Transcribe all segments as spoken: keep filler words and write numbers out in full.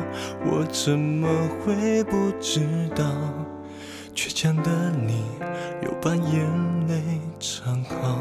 我怎么会不知道？倔强的你又把眼泪藏好。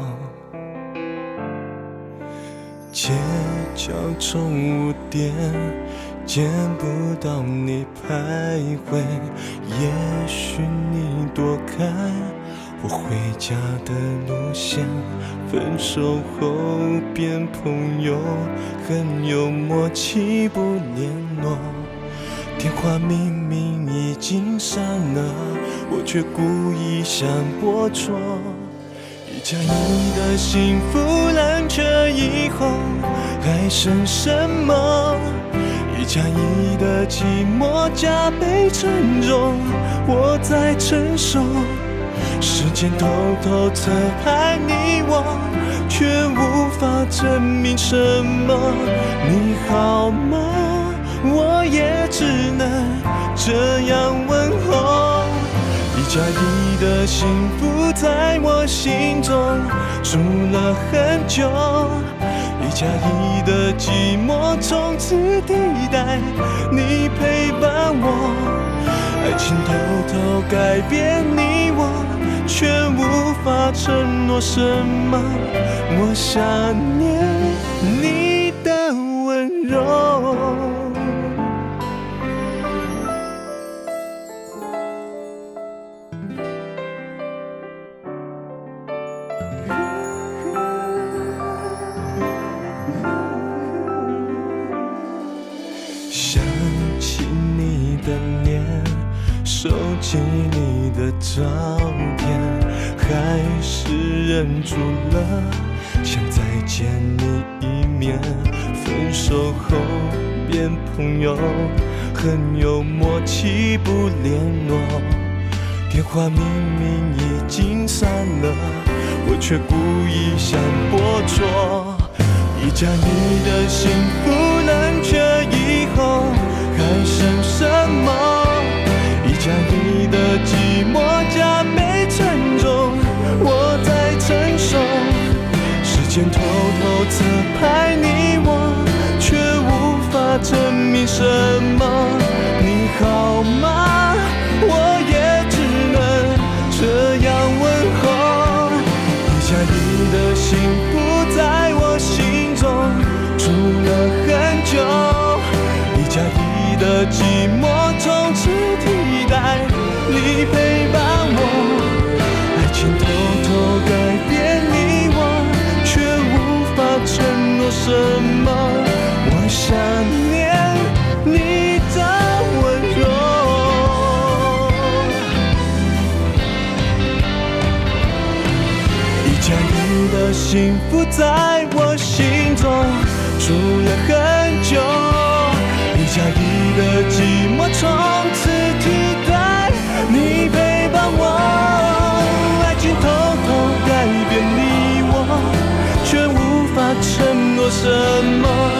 街角宠物店见不到你徘徊，也许你躲开我回家的路线。分手后变朋友，很有默契不联络，电话明明已经删了，我却故意想拨错。一加一的幸福烂彻以后还剩什么？一加一的寂寞加倍沉重，我在承受。时间偷偷侧拍你我，却无法证明什么。你好吗？我也只能这样问候。一加一的幸福在我心中住了很久，一加一的寂寞从此替代你陪伴我。爱情偷偷改变你我，却无法承诺什么。我想念你的温柔。想起你的脸，收集你的照片，还是忍住了想再见你一面。分手后变朋友，很有默契不联络，电话明明已经删了，我却故意想拨错。一加一的幸福冷却以后还剩什么？一加一的寂寞加倍沉重，我在承受。时间偷偷侧拍你我，却无法证明什么。你好吗？我也只能这样问候。一加一的幸福在我心中住了很久，一加一的寂寞从此替代你陪伴我。爱情偷偷改变你我，却无法承诺什么。我想念你的温柔。一加一的幸福在我心中住了很久，一加一的寂寞从此替代你陪伴我。爱情偷偷改变你我，却无法承诺什么。